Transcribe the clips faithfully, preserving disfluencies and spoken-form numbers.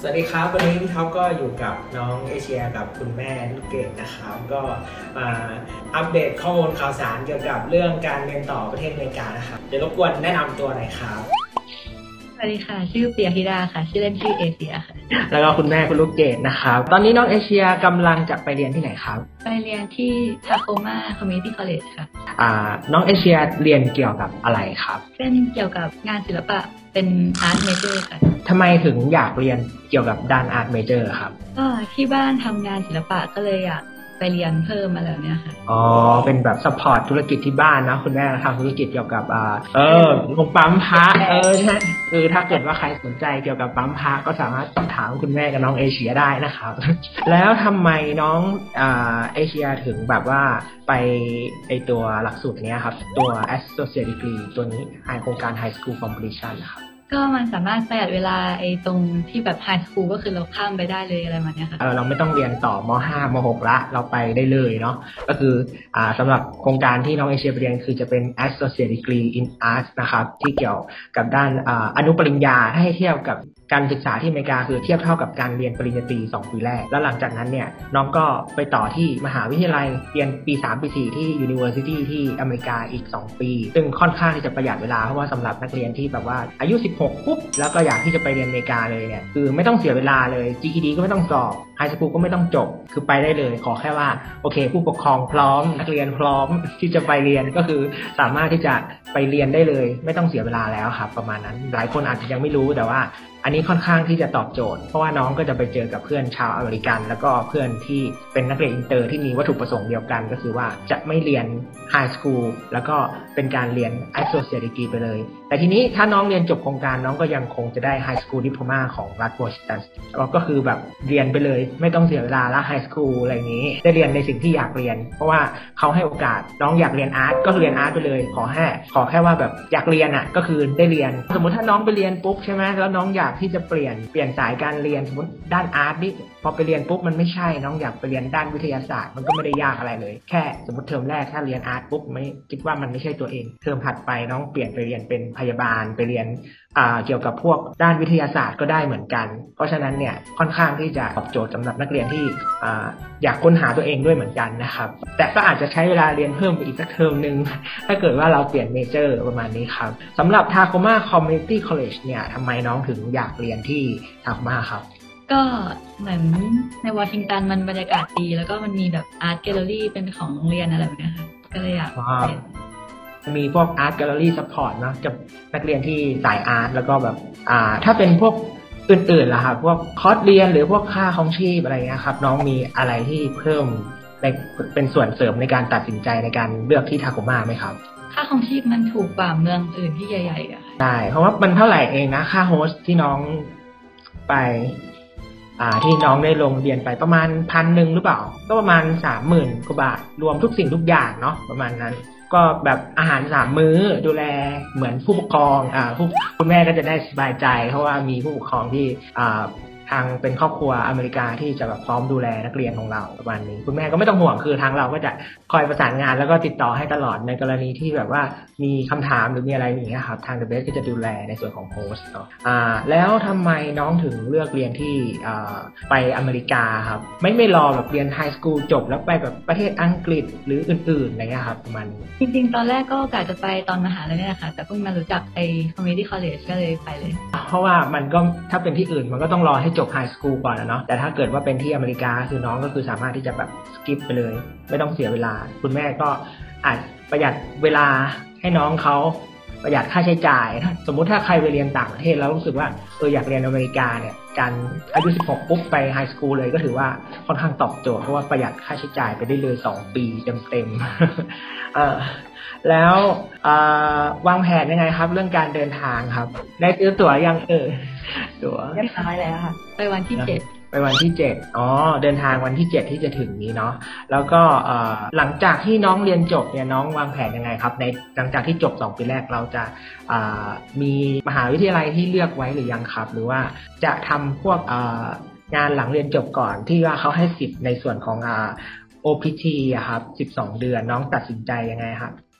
สวัสดีครับวันนี้พี่ท็อปก็อยู่กับน้องเอเชียกับคุณแม่ลูกเกดนะครับก็มาอัปเดตข้อมูลข่าวสารเกี่ยวกับเรื่องการเรียนต่อประเทศอเมริกานะครับเดี๋ยวรบกวนแนะนำตัวหน่อยครับสวัสดีค่ะชื่อเปียธิดาค่ะชื่อเล่นชื่อเอเชียค่ะแล้วก็คุณแม่คุณลูกเกดนะครับตอนนี้น้องเอเชียกำลังจะไปเรียนที่ไหนครับไปเรียนที่ Tacoma Community College ค่ะอ่าน้องเอเชียเรียนเกี่ยวกับอะไรครับเป็นเกี่ยวกับงานศิลปะเป็น Art Major ค่ะทำไมถึงอยากเรียนเกี่ยวกับด้าน Art Major ครับก็ที่บ้านทำงานศิลปะก็เลยอยากไปเรียนเพิ่มมาแล้วเนี่ยค่ะอ๋อเป็นแบบซัพพอร์ตธุรกิจที่บ้านนะคุณแม่ทำธุรกิจเกี่ยวกับอ่าเออโรงปั๊มพระเออใช่คือถ้าเกิดว่าใครสนใจเกี่ยวกับปั๊มพระก็สามารถสอบถามคุณแม่กับน้องเอเชียได้นะครับแล้วทำไมน้องอ่าเอเชียถึงแบบว่าไปไอตัวหลักสูตรนี้ครับตัว Associate Degree ตัวนี้โครงการ High School Completion นะครับก็มันสามารถประหยัดเวลาไอ้ตรงที่แบบไฮสคูลก็คือเราข้ามไปได้เลยอะไรแบบนี้ค่ะเออเราไม่ต้องเรียนต่อม.ห้าม.หก ละเราไปได้เลยเนาะก็คืออ่าสำหรับโครงการที่น้องเอเชียไปเรียนคือจะเป็น Associate Degree in Arts นะครับที่เกี่ยวกับด้านอ่าอนุปริญญาให้เทียบกับการศึกษาที่อเมริกาคือเทียบเท่ากับการเรียนปริญญาตรีสองปีแรกแล้วหลังจากนั้นเนี่ยน้องก็ไปต่อที่มหาวิทยาลัยเรียนปีสามปีสี่ที่ University ที่อเมริกาอีกสองปีซึ่งค่อนข้างที่จะประหยัดเวลาเพราะว่าสำหรับนักเรียนที่แบบว่าอายุสิบหกปุ๊บแล้วก็อยากที่จะไปเรียนอเมริกาเลยเนี่ยคือไม่ต้องเสียเวลาเลย จี อี ดี ก็ไม่ต้องสอบไฮสคูลก็ไม่ต้องจบคือไปได้เลยขอแค่ว่าโอเคผู้ปกครองพร้อมนักเรียนพร้อมที่จะไปเรียนก็คือสามารถที่จะไปเรียนได้เลยไม่ต้องเสียเวลาแล้วครับประมาณนั้นหลายคนอาจจะยังไม่รู้แต่ว่าอันนี้ค่อนข้างที่จะตอบโจทย์เพราะว่าน้องก็จะไปเจอกับเพื่อนชาวอเมริกันแล้วก็เพื่อนที่เป็นนักเรียนอินเตอร์ที่มีวัตถุประสงค์เดียวกันก็คือว่าจะไม่เรียนไฮสคูลแล้วก็เป็นการเรียน Associate Degree ไปเลยแต่ทีนี้ถ้าน้องเรียนจบโครงการน้องก็ยังคงจะได้ไฮสคูลดิโพลมาของรัฐวอชิงตันก็คือแบบเรียนไปเลยไม่ต้องเสียเวลาละไฮสคูลอะไรอย่างนี้ได้เรียนในสิ่งที่อยากเรียนเพราะว่าเขาให้โอกาสน้องอยากเรียนอาร์ตก็เรียนอาร์ตไปเลยขอแค่ขอแค่ว่าแบบอยากเรียนอ่ะก็คือได้เรียนสมมติถ้าน้องไปเรียนปุ๊บใช่ไหมแล้วน้องอยากที่จะเปลี่ยนเปลี่ยนสายการเรียนสมมติด้านอาร์ตนี่พอไปเรียนปุ๊บมันไม่ใช่น้องอยากไปเรียนด้านวิทยาศาสตร์มันก็ไม่ได้ยากอะไรเลยแค่สมมติเทอมแรกถ้าเรียนอาร์ตปุ๊บไม่คิดว่ามันไม่ใช่ตัวเองเทอมถัดไปน้องเปลี่ยนไปเรียนเป็นพยาบาลไปเรียนอ่าเกี่ยวกับพวกด้านวิทยาศาสตร์ก็ได้เหมือนกันเพราะฉะนั้นเนี่ยค่อนข้างที่จะตอบโจทย์สำหรับนักเรียนที่อ่าอยากค้นหาตัวเองด้วยเหมือนกันนะครับแต่ก็อาจจะใช้เวลาเรียนเพิ่มไปอีกสักเทอมนึงถ้าเกิดว่าเราเปลี่ยนเมเจอร์ประมาณนี้ครับสำหรับ Tacoma Community College เนี่ยทำไมน้องถึงอยากเรียนที่ Tacoma ครับก็เหมือนในวอชิงตันมันบรรยากาศดีแล้วก็มันมีแบบอาร์ตแกลเลอรี่เป็นของโรงเรียนอะไรแบบนี้ค่ะก็เลยอยากเรียนมีพวก Art Gallery Support นะกับนักเรียนที่สายอาร์ตแล้วก็แบบอ่าถ้าเป็นพวกอื่นๆล่ะครับพวกคอร์สเรียนหรือพวกค่าครองชีพอะไรเงี้ยครับน้องมีอะไรที่เพิ่มในเป็นส่วนเสริมในการตัดสินใจในการเลือกที่ทาโกมาไหมครับค่าครองชีพมันถูกกว่าเมืองอื่นที่ใหญ่ๆอะใช่เพราะว่ามันเท่าไหร่เองนะค่าโฮสต์ที่น้องไปอ่าที่น้องได้ลงเรียนไปประมาณพันหนึ่งหรือเปล่าก็ประมาณสามหมื่นกว่าบาทรวมทุกสิ่งทุกอย่างเนาะประมาณนั้นก็แบบอาหารสามมื้อดูแลเหมือนผู้ปกครองอ่าผู้คุณแม่ก็จะได้สบายใจเพราะว่ามีผู้ปกครองที่อ่าทางเป็นครอบครัวอเมริกาที่จะแบบพร้อมดูแลนักเรียนของเราประมาณนี้คุณแม่ก็ไม่ต้องห่วงคือทางเราก็จะคอยประสานงานแล้วก็ติดต่อให้ตลอดในกรณีที่แบบว่ามีคำถามหรือมีอะไรอย่างเงี้ยครับทาง The Best ก็จะดูแลในส่วนของโฮสต์เนาะอ่าแล้วทำไมน้องถึงเลือกเรียนที่อ่าไปอเมริกาครับไม่ไม่รอแบบเรียนไฮสคูลจบแล้วไปแบบประเทศอังกฤษหรืออื่นๆอะไรเงี้ยครับประมาณจริงๆตอนแรกก็กะจะไปตอนมหาลัยเนี่ยค่ะแต่เพิ่งมารู้จักไอ้ Community College ก็เลยไปเลยเพราะว่ามันก็ถ้าเป็นที่อื่นมันก็ต้องรอให้จบไฮสคูลก่อนนะเนาะแต่ถ้าเกิดว่าเป็นที่อเมริกาคือน้องก็คือสามารถที่จะแบบสกิปไปเลยไม่ต้องเสียเวลาคุณแม่ก็อาจประหยัดเวลาให้น้องเขาประหยัดค่าใช้จ่ายสมมุติถ้าใครไปเรียนต่างประเทศแล้วรู้สึกว่าเอออยากเรียนอเมริกาเนี่ยการอายุสิบหกปุ๊บไปไฮสคูลเลยก็ถือว่าค่อนข้างตอบโจทย์เพราะว่าประหยัดค่าใช้จ่ายไปได้เลยสองปีเต็มๆเออแล้ววางแผนยังไงครับเรื่องการเดินทางครับได้ซื้อตั๋วยังเออตั๋วเรียบร้อยแล้วค่ะไปวันที่เจ็ดไปวันที่เจ็ดอ๋อเดินทางวันที่เจ็ดที่จะถึงนี้เนาะแล้วก็หลังจากที่น้องเรียนจบเนี่ยน้องวางแผนยังไงครับในหลังจากที่จบสองปีแรกเราจะมีมหาวิทยาลัยที่เลือกไว้หรือยังครับหรือว่าจะทำพวกงานหลังเรียนจบก่อนที่ว่าเขาให้สิทธิ์ในส่วนของ โอ พี ที อะครับสิบสองเดือนน้องตัดสินใจยังไงครับ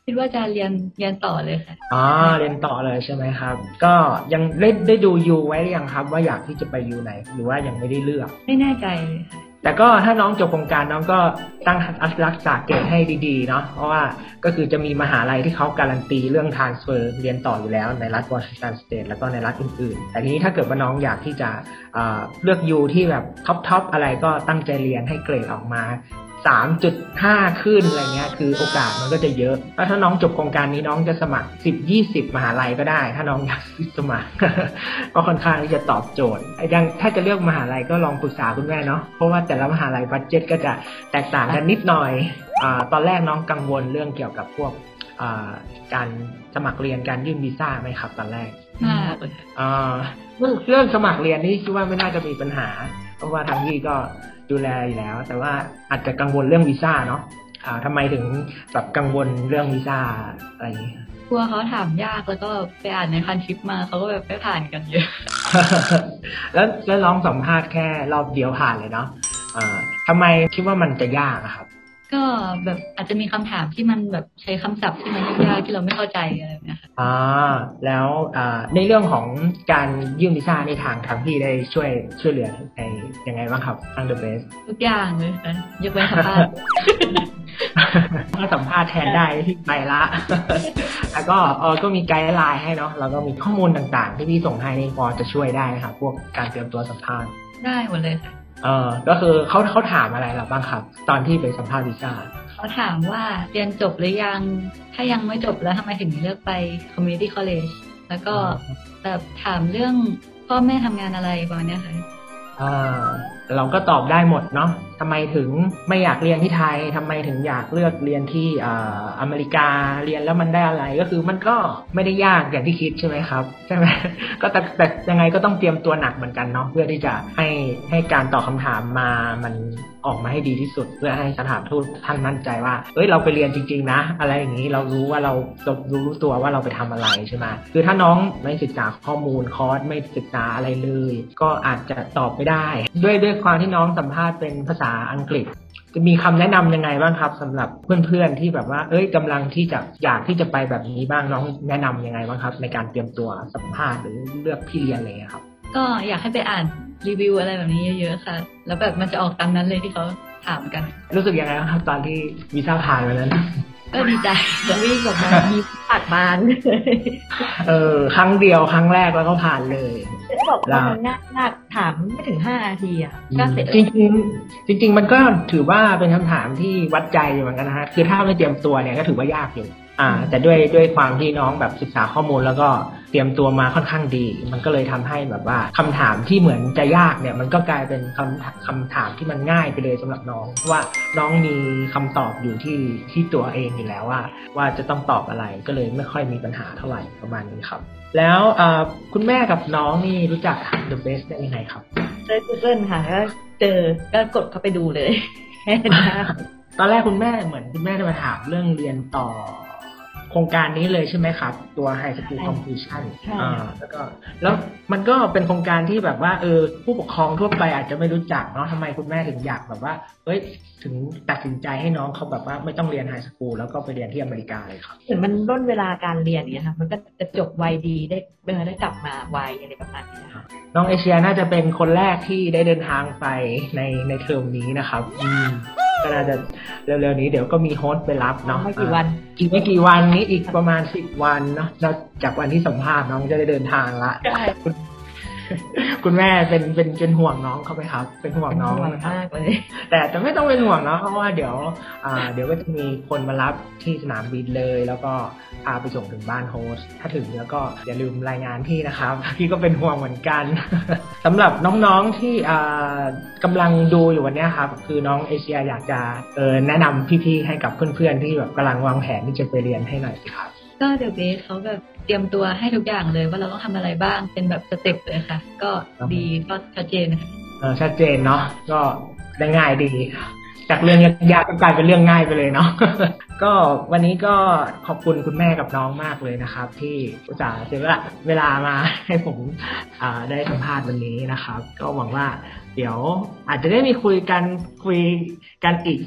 คิดว่าจะเรียนเรียนต่อเลยค่ะอ๋อเรียนต่อเลยใช่ไหมครับก็ยังได้ได้ดูยูไว้หรือยังครับว่าอยากที่จะไปยูไหนหรือว่ายังไม่ได้เลือกไม่แน่ใจเลยค่ะแต่ก็ถ้าน้องจบโครงการน้องก็ตั้งรักษาเกรดให้ดีๆเนาะเพราะว่าก็คือจะมีมหาลัยที่เขาการันตีเรื่อง transfer เรียนต่ออยู่แล้วในรัฐวอชิงตันสเตทแล้วก็ในรัฐอื่นๆแต่ทีนี้ถ้าเกิดว่าน้องอยากที่จะเลือกยูที่แบบท็อปๆอะไรก็ตั้งใจเรียนให้เกรดออกมา สามจุดห้า ขึ้นอะไรเงี้ยคือโอกาสมันก็จะเยอะแล้วถ้าน้องจบโครงการนี้น้องจะสมัครสิบ ยี่สิบมหาลัยก็ได้ถ้าน้องอยากสมัคร ก็ค่อนข้างที่จะตอบโจทย์ยังถ้าจะเลือกมหาลัยก็ลองปรึกษาคุณแม่เนาะเพราะว่าแต่ละมหาลัยบัดเจ็ตก็จะแตกต่างกันนิดหน่อยอ่าตอนแรกน้องกังวลเรื่องเกี่ยวกับพวกอ่าการสมัครเรียนการยื่นวีซ่าไหมครับตอนแรกมากเลยอ่าเรื่องเรื่องสมัครเรียนนี่คิดว่าไม่น่าจะมีปัญหาเพราะว่าทางที่ก็ดูแลอยู่แล้วแต่ว่าอาจจะกังวลเรื่องวีซ่าเนาะอ่าทำไมถึงแบบกังวลเรื่องวีซ่าอะไรอย่างเงี้ยกลัวเขาถามยากแล้วก็ไปอ่านในพันทิปมาเขาก็แบบไม่ผ่านกันเยอะแล้วแล้วลองสัมภาษณ์แค่รอบเดียวผ่านเลยเนาะอ่าทำไมคิดว่ามันจะยากอะครับก็แบบอาจจะมีคำถามที่มันแบบใช้คำศัพท์ที่มันยากๆที่เราไม่เข้าใจอะไรแบบนี้ค่ะอ่าแล้วอ่าในเรื่องของการยื่นวีซ่าในทางทางพี่ได้ช่วยช่วยเหลือในยังไงบ้างครับทาง The Best ทุกอย่างเลยนะยกเว้นสัมภาษณ์ก็สัมภาษณ์แทนได้ที่ไปละแล้วก็เออก็มีไกด์ไลน์ให้เนาะแล้วก็มีข้อมูลต่างๆที่พี่ส่งให้นี่พอจะช่วยได้ครับพวกการเตรียมตัวสัมภาษณ์ได้หมดเลยค่ะเออก็คือเขาเขาถามอะไรเราบ้างครับตอนที่ไปสัมภาษณ์วีซ่าเขาถามว่าเรียนจบหรือยังถ้ายังไม่จบแล้วทำไมถึงเลือกไป community college แล้วก็แบบถามเรื่องพ่อแม่ทำงานอะไรประมาณนี้ค่ะอ่าเราก็ตอบได้หมดเนาะทำไมถึงไม่อยากเรียนที่ไทยทำไมถึงอยากเลือกเรียนที่อ่าอเมริกาเรียนแล้วมันได้อะไรก็คือมันก็ไม่ได้ยากอย่างที่คิดใช่ไหมครับใช่ไหมก็แต่แต่ยังไงก็ต้องเตรียมตัวหนักเหมือนกันเนาะเพื่อที่จะให้ให้การตอบคำถามมามันออกมาให้ดีที่สุดเพื่อให้สถานทูตท่านมั่นใจว่าเอ้ยเราไปเรียนจริงๆนะอะไรอย่างนี้เรารู้ว่าเราเรารู้ตัวว่าเราไปทำอะไรใช่ไหมคือถ้าน้องไม่ศึกษาข้อมูลคอร์สไม่ศึกษาอะไรเลยก็อาจจะตอบไม่ได้ด้วยด้วยความที่น้องสัมภาษณ์เป็นภาษาอังกฤษจะมีคำแนะนำยังไงบ้างครับสำหรับเพื่อนๆที่แบบว่าเอ้ยกำลังที่จะอยากที่จะไปแบบนี้บ้างน้องแนะนำยังไงบ้างครับในการเตรียมตัวสัมภาษณ์หรือเลือกที่เรียนอะไรครับก็อยากให้ไปอ่านรีวิวอะไรแบบนี้เยอะๆค่ะแล้วแบบมันจะออกตามนั้นเลยที่เขาถามกันรู้สึกยังไงครับตอนที่วีซ่าผ่านไปนั้นก็ดีใจจะวิ่งออกมามีผักบานเออครั้งเดียวครั้งแรกแล้วก็ผ่านเลยจะบอกว่ามันง่ายถามไม่ถึงห้านาทีอ่ะก็เสร็จจริงๆจริงๆมันก็ถือว่าเป็นคำถามที่วัดใจเหมือนกันนะฮะคือถ้าไม่เตรียมตัวเนี่ยก็ถือว่ายากอยู่อ่าแต่ด้วยด้วยความที่น้องแบบศึกษาข้อมูลแล้วก็เตรียมตัวมาค่อนข้างดีมันก็เลยทำให้แบบว่าคำถามที่เหมือนจะยากเนี่ยมันก็กลายเป็นคำคำถามที่มันง่ายไปเลยสำหรับน้องเพราะว่าน้องมีคำตอบอยู่ที่ที่ตัวเองอยู่แล้วว่าว่าจะต้องตอบอะไรก็เลยไม่ค่อยมีปัญหาเท่าไหร่ประมาณนี้ครับแล้วคุณแม่กับน้องนี่รู้จัก The Best ได้ยังไงครับเซิร์ช Google ค่ะก็เจอก็กดเข้าไปดูเลยแค่นั้นตอนแรกคุณแม่เหมือนคุณแม่จะมาถามเรื่องเรียนต่อโครงการนี้เลยใช่ไหมครับตัว High School Completion อ่าแล้วก็แล้วมันก็เป็นโครงการที่แบบว่าเออผู้ปกครองทั่วไปอาจจะไม่รู้จักเนาะทำไมคุณแม่ถึงอยากแบบว่าเฮ้ยถึงตัดสินใจให้น้องเขาแบบว่าไม่ต้องเรียน High School แล้วก็ไปเรียนที่อเมริกาเลยครับเหมือนมันร่นเวลาการเรียนเนี่ยค่ะมันก็จะจบไวดีได้เวลาได้กลับมาไวอะไรประมาณนี้นะคะน้องเอเชียน่าจะเป็นคนแรกที่ได้เดินทางไปในในเทอมนี้นะครับอืมก็น่าจะเร็วๆนี้เดี๋ยวก็มีโฮสต์ไปรับเนาะไม่กี่วันอีกไม่กี่วันนี้อีกประมาณสิบวันเนาะแล้วจากวันที่สัมภาษณ์น้องจะได้เดินทางละใช่คุณคุณแม่เป็นเป็นเป็นห่วงน้องเขาไหมครับเป็นห่วงน้องมากเลยแต่แต่ไม่ต้องเป็นห่วงเนาะเพราะว่าเดี๋ยวอ่าเดี๋ยวก็จะมีคนมารับที่สนามบินเลยแล้วก็พาไปส่งถึงบ้านโฮสต์ถ้าถึงแล้วก็อย่าลืมรายงานพี่นะครับพี่ก็เป็นห่วงเหมือนกันสำหรับน้องๆที่อ่ากำลังดูอยู่วันนี้ครับคือน้องเอเชียอยากจะเออแนะนำพี่ๆให้กับเพื่อนๆที่แบบกำลังวางแผนที่จะไปเรียนให้หน่อยครับก็เดี๋ยวเบสเขาแบบเตรียมตัวให้ทุกอย่างเลยว่าเราต้องทำอะไรบ้างเป็นแบบสเต็ปเลยค่ะก็ดีก็ชัดเจนค่ะเออชัดเจนเนาะก็ได้ง่ายดีจากเรื่องยากๆก็กลายเป็นเรื่องง่ายไปเลยเนาะก็วันนี้ก็ขอบคุณคุณแม่กับน้องมากเลยนะครับที่อุตส่าห์เสียเวลามาให้ผมอ่าได้สัมภาษณ์วันนี้นะครับก็หวังว่าเดี๋ยวอาจจะได้มีคุยกันคุยกันอีกสัก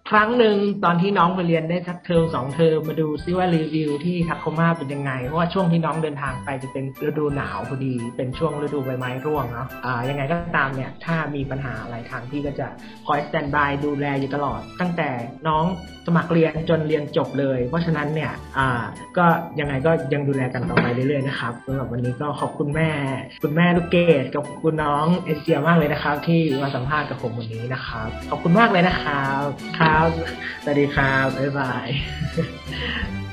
ครั้งหนึ่งตอนที่น้องไปเรียนได้สักเทอมสองเทอมมาดูซิว่ารีวิวที่ทาโคมาเป็นยังไงเพราะว่าช่วงที่น้องเดินทางไปจะเป็นฤดูหนาวพอดีเป็นช่วงฤดูใบไม้ร่วงเนาะอ่ายังไงก็ตามเนี่ยถ้ามีปัญหาอะไรทางพี่ก็จะคอยสแตนบายดูแลอยู่ตลอดตั้งแต่น้องสมัครเรียนจนเรียนจบเลยเพราะฉะนั้นเนี่ยอ่าก็ยังไงก็ยังดูแลกันต่อไปเรื่อยๆนะครับสำหรับวันนี้ก็ขอบคุณแม่คุณแม่ลูกเกดกับคุณน้องเอเชียมากเลยนะครับที่มาสัมภาษณ์กับผมวันนี้นะครับขอบคุณมากเลยนะครับครับสวัสดีครับบ๊ายบาย